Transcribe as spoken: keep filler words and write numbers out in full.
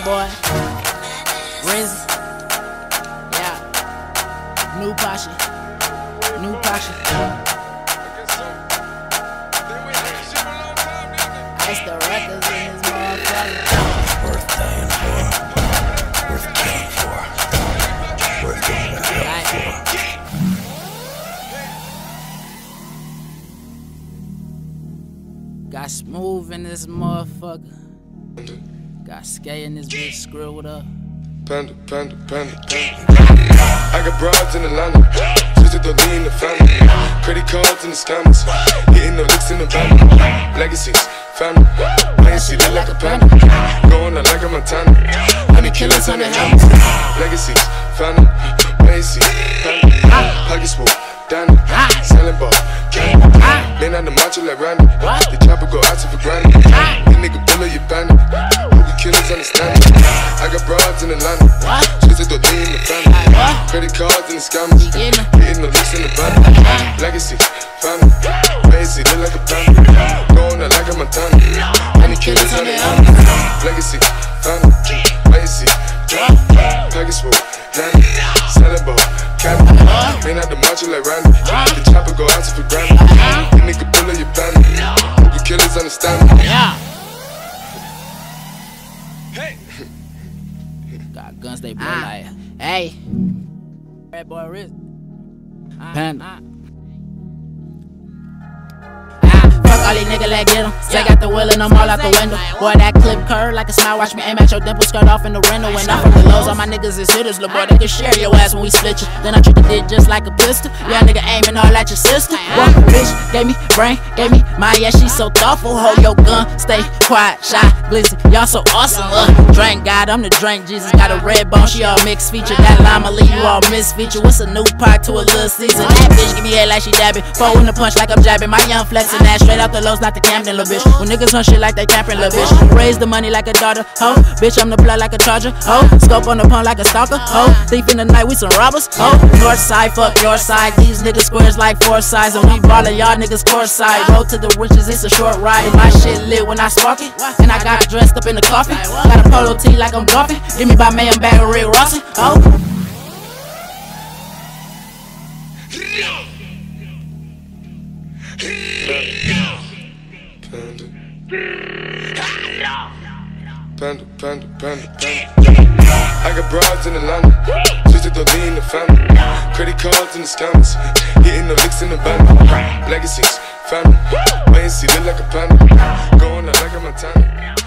Playboy, Rizzy, yeah, new Pasha, new Pasha. Ice the records in his motherfucker. Worth dying for, worth killing for, worth going to hell for. Got Smooth in this motherfucker. Got Skay in this bitch screwed up. Panda, panda, panda, panda. I got broads in Atlanta, just to lean in the family. Credit cards in the scammers, hitting the licks in the van. Legacies, family, I ain't see that like a panda. Going out like a Montana, honey killers on the hammers. Legacies, family, I ain't see family. Pockets full, Danny, selling ball, candy. Man on the macho like Randy, the chopper go out to for granted. You nigga bullet, you bandit. Killers understand it. I got broads in Atlanta, just to lean in the family. Credit cards in the scammers, hitting the licks in the van. Legacy, family, basic, look like a panda. Going out like a Montana, honey killers on the hammers. Legacy, family, basic, package full, Danny, selling ball, candy. Man out the macho like Randy, the chopper go out to for granted. You nigga bullet, you bandit. Hope killers understand me. Hey. Got guns, they blow like, hey, Red Boy Riz, Panda. Fuck all these niggas, let get 'em. Take out the wheel and I'm all out the window. Boy, that clip curve like a smile. Watch me aim at your dimple, skirt off in the rental. When I'm from the lows, all my niggas is hitters. Lil' boy, they can share your ass when we split you. Then I treat the dick just like a pistol. Yeah, nigga aiming all at your sister. One bitch gave me brain, gave me my yeah, she so thoughtful. Hold your gun, stay quiet, shy, glizzy. Y'all so awesome. Uh, drink God, I'm the drink. Jesus got a red bone, she all mixed feature. That llama leave you all misfeature. What's a new pot to a little season? That bitch give me head like she dabbing. Four in the punch like I'm jabbing. My young flexing that straight out the lows, not the Camden, lil' bitch. When niggas on shit like they camping, lil' bitch. Raise the money like a daughter, ho. Bitch, I'm the blood like a charger, ho. Scope on the pump like a stalker, ho. Thief in the night, we some robbers, ho. North side, fuck your side. These niggas squares like four sides. And we ballin', y'all niggas course side. Road to the riches, it's a short ride. My shit lit when I spark it. And I got dressed up in the coffin. Got a polo tee like I'm golfing. Give me by Mayan bag of Rick Rossin, ho. Panda, panda, panda, panda. I got broads in Atlanta, just to lean in the family. Credit cards in the scammers, hitting the licks in the van. Legacies, family, I ain't see look like a panda. Going out like a Montana.